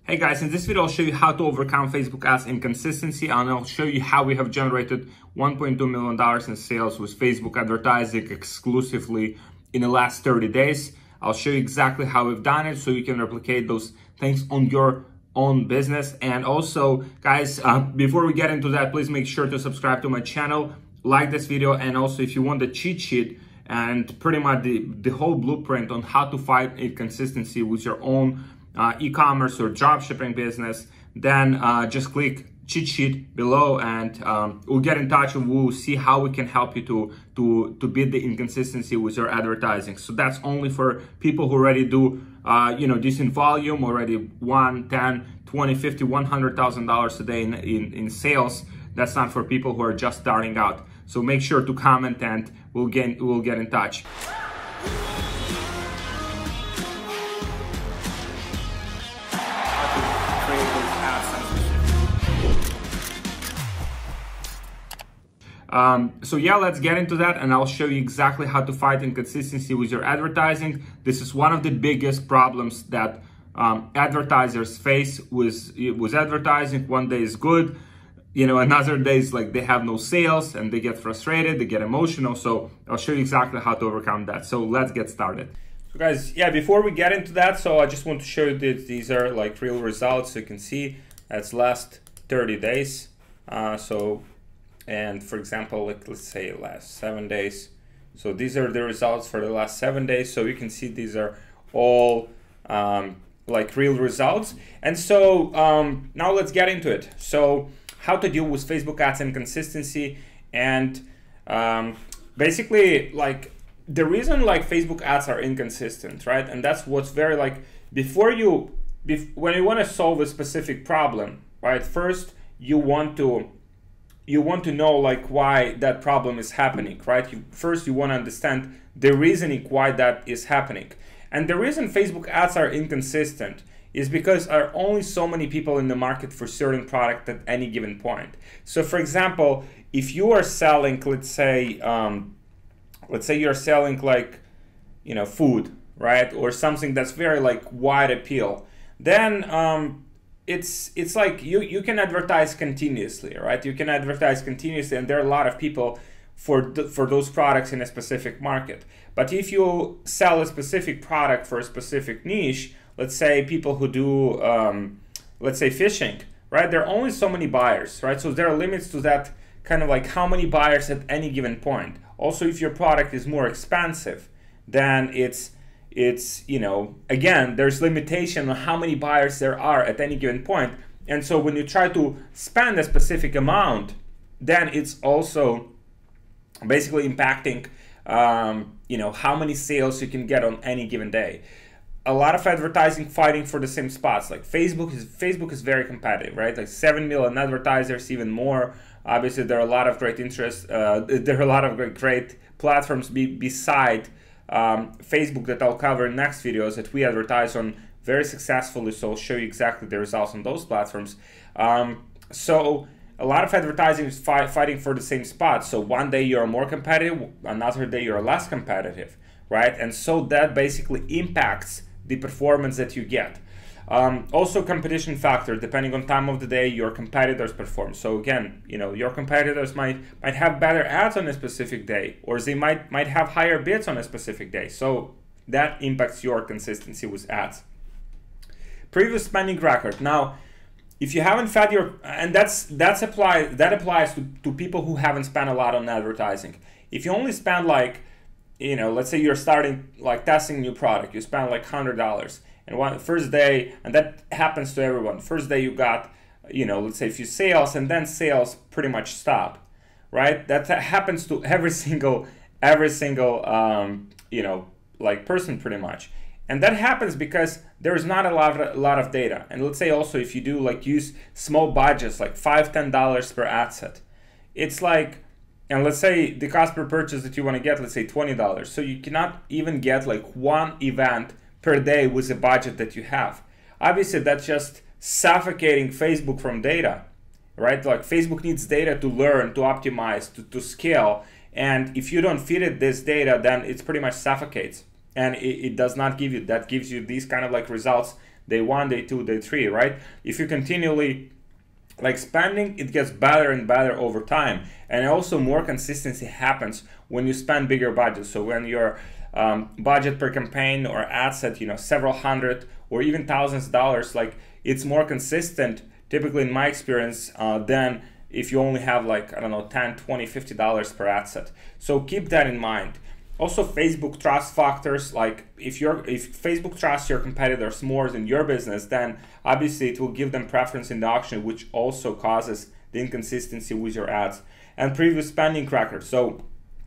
Hey guys, in this video I'll show you how to overcome Facebook ads inconsistency, and I'll show you how we have generated $1.2 million in sales with Facebook advertising exclusively in the last 30 days. I'll show you exactly how we've done it so you can replicate those things on your own business. And also, guys, before we get into that, please make sure to subscribe to my channel, like this video, and also if you want the cheat sheet and pretty much the whole blueprint on how to fight inconsistency with your own e-commerce or dropshipping business, then just click cheat sheet below and we'll get in touch and we'll see how we can help you to beat the inconsistency with your advertising. So that's only for people who already do decent volume, already $1, $10, $20, $50, $100,000 a day in sales. That's not for people who are just starting out. So make sure to comment and we'll get in touch. So yeah, let's get into that and I'll show you exactly how to fight inconsistency with your advertising. This is one of the biggest problems that advertisers face with advertising. One day is good, another day is like they have no sales and they get frustrated, they get emotional. So I'll show you exactly how to overcome that. So let's get started. So guys, yeah, before we get into that, so I just want to show you that these are like real results. So you can see that's last 30 days. And for example, let's say last 7 days. So these are the results for the last 7 days. So you can see these are all like real results. And so now let's get into it. So how to deal with Facebook ads inconsistency, and basically like the reason like Facebook ads are inconsistent, right? And that's what's very like when you want to solve a specific problem, right? First you want to know like why that problem is happening, right? First you want to understand the reasoning why that is happening. And the reason Facebook ads are inconsistent is because there are only so many people in the market for certain product at any given point. So for example, if you are selling, let's say you're selling like, food, right? Or something that's very like wide appeal, then it's like you can advertise continuously, right? You can advertise continuously, and there are a lot of people for those products in a specific market. But if you sell a specific product for a specific niche, let's say people who do, let's say fishing, right? There are only so many buyers, right? So there are limits to that, kind of like how many buyers at any given point. Also, if your product is more expensive, then it's again, there's limitation on how many buyers there are at any given point. And so when you try to spend a specific amount, then it's also basically impacting, how many sales you can get on any given day. A lot of advertising fighting for the same spots. Like Facebook is very competitive, right? Like 7 million advertisers, even more. Obviously, there are a lot of great interest. There are a lot of great platforms beside Facebook that I'll cover in next videos that we advertise on very successfully. So I'll show you exactly the results on those platforms. So a lot of advertising is fighting for the same spot. So one day you're more competitive, another day you're less competitive, right? And so that basically impacts the performance that you get. Also competition factor, depending on time of the day your competitors perform. So again, your competitors might have better ads on a specific day, or they might have higher bids on a specific day. So that impacts your consistency with ads. Previous spending record. Now, if you haven't fed and that applies to people who haven't spent a lot on advertising. If you only spend like, let's say you're starting like testing new product, you spend like $100. And first day, and that happens to everyone. First day you got, let's say a few sales, and then sales pretty much stop, right? That happens to every single, like person pretty much. And that happens because there's not a lot of data. And let's say also if you do like use small budgets, like $5, $10 per ad set, it's like, and let's say the cost per purchase that you want to get, let's say $20. So you cannot even get like one event per day with the budget that you have. Obviously, that's just suffocating Facebook from data, right? Like Facebook needs data to learn, to optimize, to scale. And if you don't feed it this data, then it's pretty much suffocates. And it does not give you, that gives you these kind of like results day 1, day 2, day 3, right? If you continually like spending, it gets better and better over time. And also more consistency happens when you spend bigger budgets. So when your budget per campaign or ads at, you know, several hundred or even thousands of dollars, like it's more consistent typically in my experience than if you only have like, I don't know, 10, 20, $50 per ad set. So keep that in mind. Also, Facebook trust factors, like if Facebook trusts your competitors more than your business, then obviously it will give them preference in the auction, which also causes the inconsistency with your ads. And previous spending record. So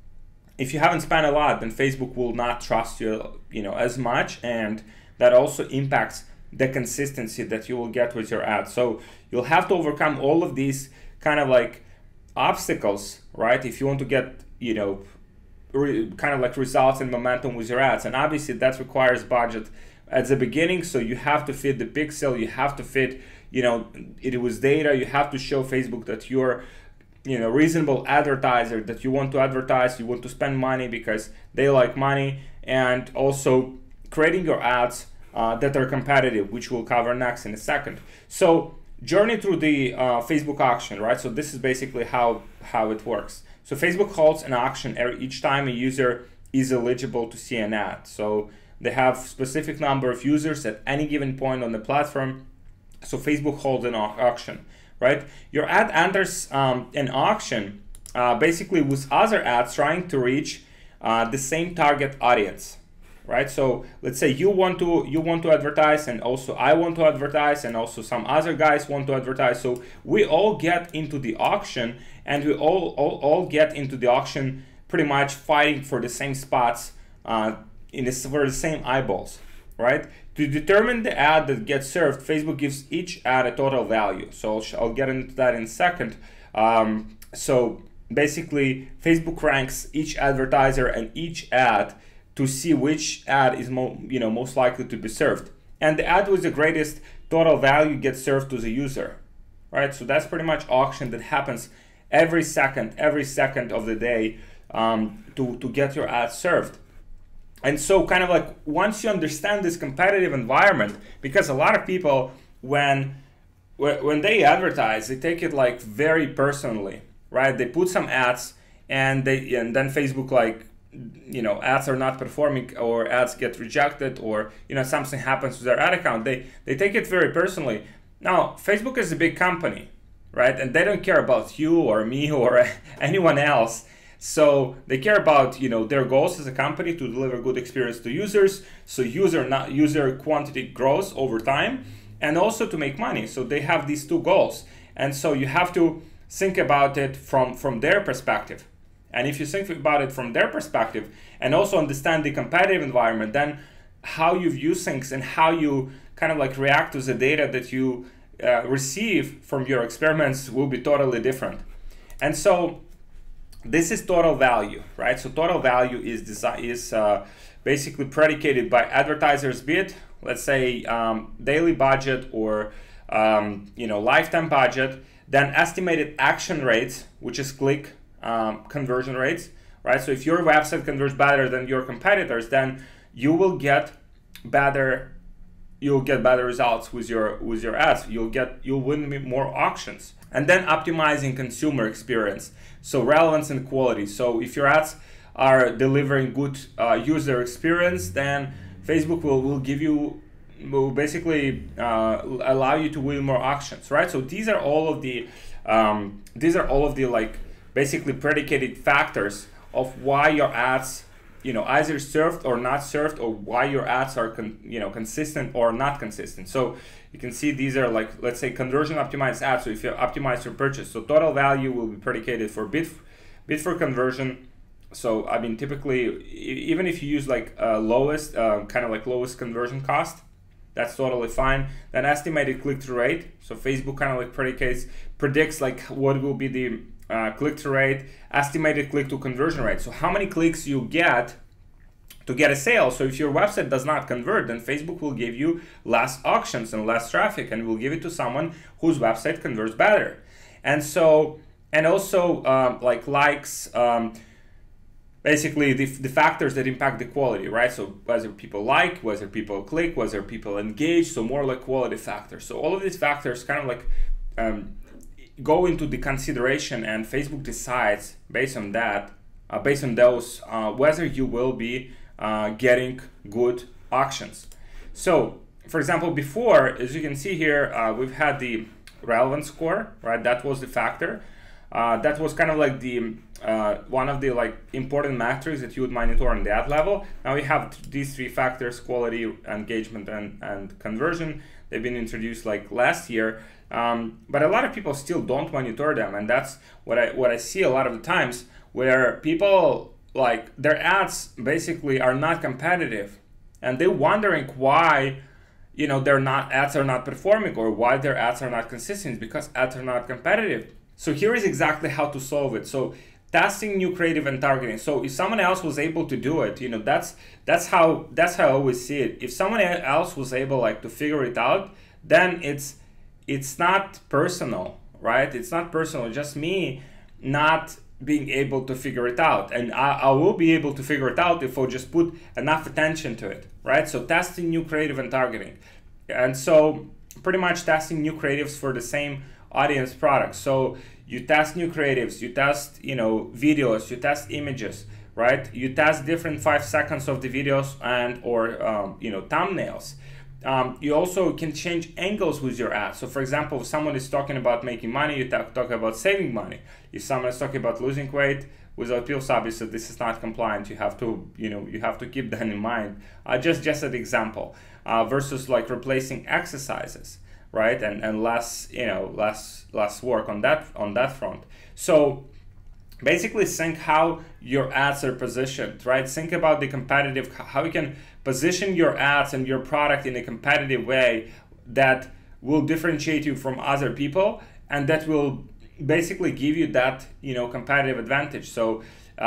if you haven't spent a lot, then Facebook will not trust you, you know, as much, and that also impacts the consistency that you will get with your ads. So you'll have to overcome all of these kind of like obstacles, right? If you want to get, you know, kind of like results and momentum with your ads. And obviously that requires budget at the beginning. So you have to fit the pixel, you have to fit, you know, it was data. You have to show Facebook that you're, you know, reasonable advertiser, that you want to advertise, you want to spend money because they like money, and also creating your ads that are competitive, which we'll cover next in a second. So journey through the Facebook auction, right? So this is basically how it works. So Facebook holds an auction each time a user is eligible to see an ad. So they have specific number of users at any given point on the platform. So Facebook holds an auction, right? Your ad enters an auction basically with other ads trying to reach the same target audience, right? So let's say you want to advertise, and also I want to advertise, and also some other guys want to advertise. So we all get into the auction, and we all get into the auction pretty much fighting for the same spots for the same eyeballs, right? To determine the ad that gets served, Facebook gives each ad a total value. So I'll get into that in a second. So basically, Facebook ranks each advertiser and each ad to see which ad is most likely to be served. And the ad with the greatest total value gets served to the user, right? So that's pretty much auction that happens every second of the day to get your ad served. And so kind of like once you understand this competitive environment, because a lot of people when they advertise, they take it like very personally, right? They put some ads and then Facebook, like, you know, ads are not performing, or ads get rejected, or, you know, something happens to their ad account. They take it very personally. Now, Facebook is a big company, right? And they don't care about you or me or anyone else. So they care about, you know, their goals as a company to deliver good experience to users. So user quantity grows over time, and also to make money. So they have these two goals. And so you have to think about it from their perspective. And if you think about it from their perspective and also understand the competitive environment, then how you view things and how you kind of like react to the data that you receive from your experiments will be totally different. And so this is total value, right? So total value is basically predicated by advertisers' bid, let's say daily budget or lifetime budget, then estimated action rates, which is click conversion rates, right? So if your website converts better than your competitors, then you will get better results with your ads. You'll win more auctions. And then optimizing consumer experience, so relevance and quality. So if your ads are delivering good user experience, then Facebook will basically allow you to win more auctions, right? So these are all of the like basically predicated factors of why your ads, either served or not served, or why your ads are consistent or not consistent. So you can see these are like, let's say, conversion optimized ads. So if you optimize your purchase, so total value will be predicated for bid for conversion. So I mean, typically, even if you use like lowest lowest conversion cost, that's totally fine. Then estimated click-through rate. So Facebook kind of like predicts like what will be the click-through rate, estimated click-to conversion rate. So how many clicks you get to get a sale. So if your website does not convert, then Facebook will give you less auctions and less traffic, and will give it to someone whose website converts better. And so, and also like likes, basically the factors that impact the quality, right? So whether people like, whether people click, whether people engage, so more like quality factors. So all of these factors kind of like go into the consideration, and Facebook decides based on that, based on those, whether you will be getting good auctions. So for example, before, as you can see here, we've had the relevance score, right? That was the factor. That was kind of like the one of the like important metrics that you would monitor on that level. Now we have these three factors: quality, engagement, and conversion. They've been introduced like last year, but a lot of people still don't monitor them, and that's what I see a lot of the times, where people like their ads basically are not competitive, and they're wondering why, you know, ads are not performing, or why their ads are not consistent, because ads are not competitive. So here is exactly how to solve it. So testing new creative and targeting. So if someone else was able to do it, you know, that's how I always see it. If someone else was able like to figure it out, then it's not personal, right? It's not personal. Just me not being able to figure it out, and I will be able to figure it out if I just put enough attention to it, right? So testing new creative and targeting, and so pretty much testing new creatives for the same audience products. So you test new creatives, you test, you know, videos, you test images, right? You test different 5 seconds of the videos and or you know, thumbnails. You also can change angles with your ads. So for example, if someone is talking about making money, you talk about saving money. If someone is talking about losing weight without pills, obviously this is not compliant. You have to, you know, you have to keep that in mind. Just an example, versus like replacing exercises, right? And less, you know, less work on that front. So basically think how your ads are positioned, right? Think about the competitive, how you can position your ads and your product in a competitive way that will differentiate you from other people, and that will basically give you that, you know, competitive advantage. So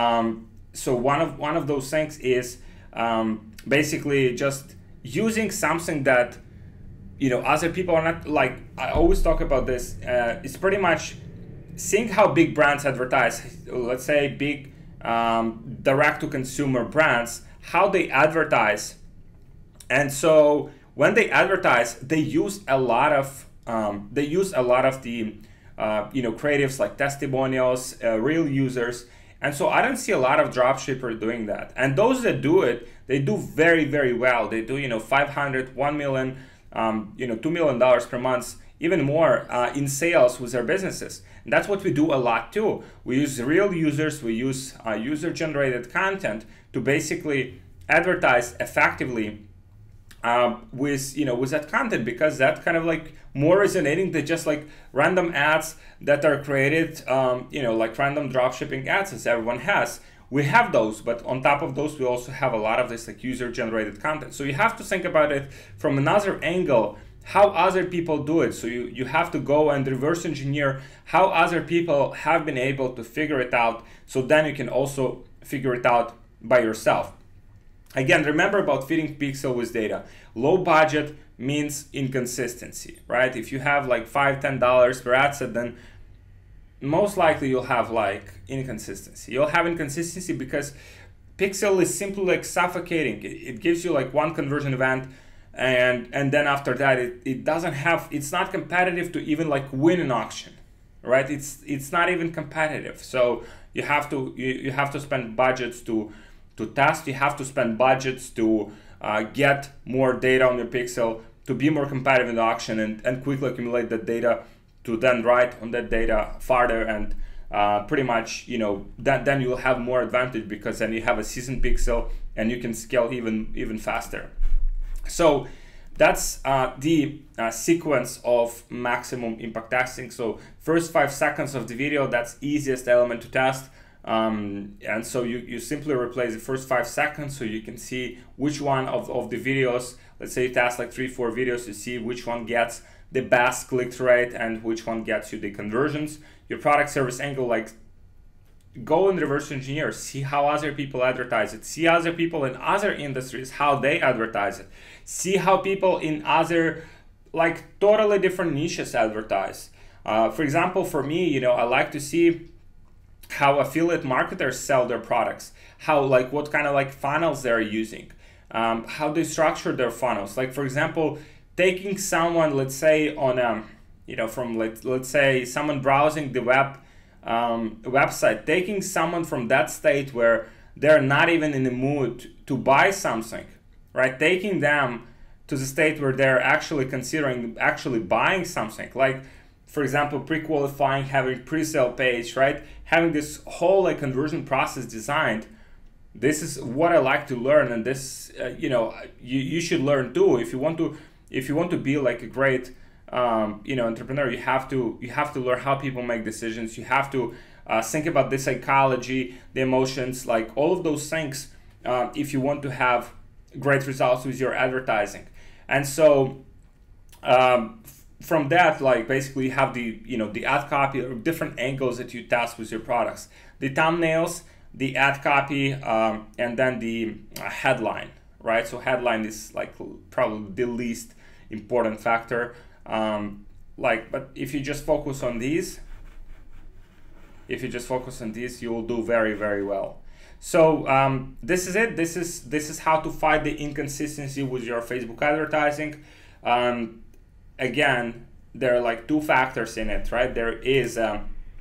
so one of those things is basically just using something that, you know, other people are not, like I always talk about this, it's pretty much seeing how big brands advertise. Let's say big direct-to-consumer brands, how they advertise. And so when they advertise, they use a lot of the you know, creatives like testimonials, real users. And so I don't see a lot of dropshippers doing that. And those that do it, they do very, very well. They do, you know, 500, 1 million, you know, $2 million per month, even more in sales with their businesses. And that's what we do a lot too. We use real users, we use user-generated content to basically advertise effectively with, you know, with that content, because that kind of like more resonating than just like random ads that are created, you know, like random dropshipping ads as everyone has. We have those, but on top of those, we also have a lot of this like user-generated content. So you have to think about it from another angle, how other people do it. So you have to go and reverse engineer how other people have been able to figure it out, so then you can also figure it out by yourself. Again, remember about feeding pixel with data. Low budget means inconsistency, right? If you have like $5, $10 per ad set, then most likely you'll have like inconsistency. You'll have inconsistency because pixel is simply like suffocating. It gives you like one conversion event, and then after that it doesn't have, it's not competitive to even like win an auction, right? It's not even competitive. So you have to spend budgets to test. You have to spend budgets to get more data on your pixel, to be more competitive in the auction, and quickly accumulate that data to then write on that data farther, and pretty much, you know, then you'll have more advantage, because then you have a seasoned pixel and you can scale even faster. So that's the sequence of maximum impact testing. So first 5 seconds of the video, that's easiest element to test. And so you simply replace the first 5 seconds, so you can see which one of the videos, let's say you test like 3-4 videos, you see which one gets the best click-through rate and which one gets you the conversions. Your product service angle, like go and reverse engineer, see how other people advertise it, see other people in other industries, how they advertise it, see how people in other like totally different niches advertise. For example, for me, you know, I like to see how affiliate marketers sell their products, how like what kind of like funnels they're using, how they structure their funnels. Like for example, taking someone, let's say on from let's say someone browsing the website, taking someone from that state where they're not even in the mood to buy something, right? Taking them to the state where they're actually considering actually buying something, like for example, pre-qualifying, having pre-sale page, right? Having this whole like conversion process designed. This is what I like to learn, and this you should learn too. If you want to be like a great entrepreneur, you have to learn how people make decisions. You have to think about the psychology, the emotions, like all of those things, if you want to have great results with your advertising. And so from that, like basically you have the ad copy, or different angles that you test with your products, the thumbnails, the ad copy, and then the headline, right? So headline is like probably the least important factor. But if you just focus on these, you will do very, very well. So this is it. This is how to fight the inconsistency with your Facebook advertising. Again, there are like two factors in it, right? There is the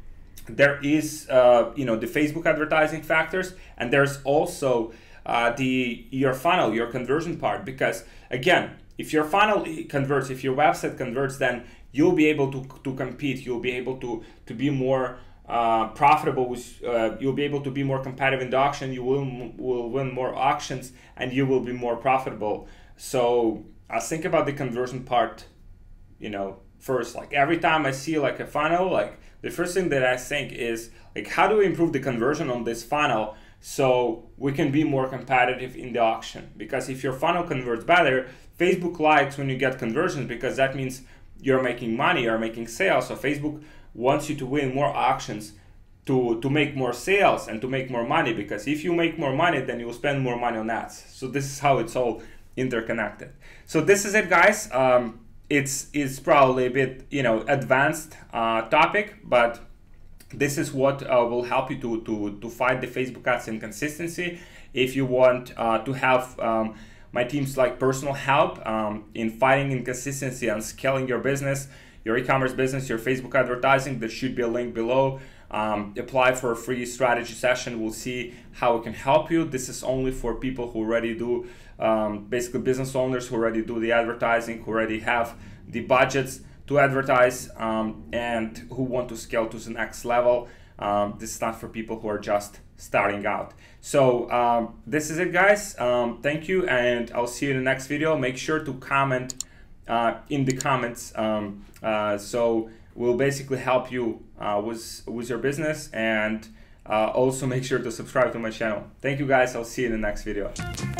Facebook advertising factors, and there's also your funnel, your conversion part. Because again, if your funnel converts, if your website converts, then you'll be able to compete. You'll be able to be more profitable. You'll be able to be more competitive in the auction. You will win more auctions, and you will be more profitable. So think about the conversion part, first. Like every time I see like a funnel, like the first thing that I think is like, how do we improve the conversion on this funnel so we can be more competitive in the auction? Because if your funnel converts better, Facebook likes when you get conversions, because that means you're making money, you're making sales. So Facebook wants you to win more auctions to make more sales and to make more money, because if you make more money, then you will spend more money on ads. So this is how it's all interconnected. So this is it, guys. It's probably a bit advanced topic, but this is what will help you to fight the Facebook ads inconsistency. If you want to have my team's like personal help in fighting inconsistency and scaling your business, your e-commerce business, your Facebook advertising, there should be a link below. Apply for a free strategy session. We'll see how we can help you. This is only for people who already do, basically business owners who already do the advertising, who already have the budgets to advertise, and who want to scale to the next level. This is not for people who are just starting out. So this is it, guys. Thank you, and I'll see you in the next video. Make sure to comment in the comments, so we'll basically help you with your business, and also make sure to subscribe to my channel. Thank you, guys. I'll see you in the next video.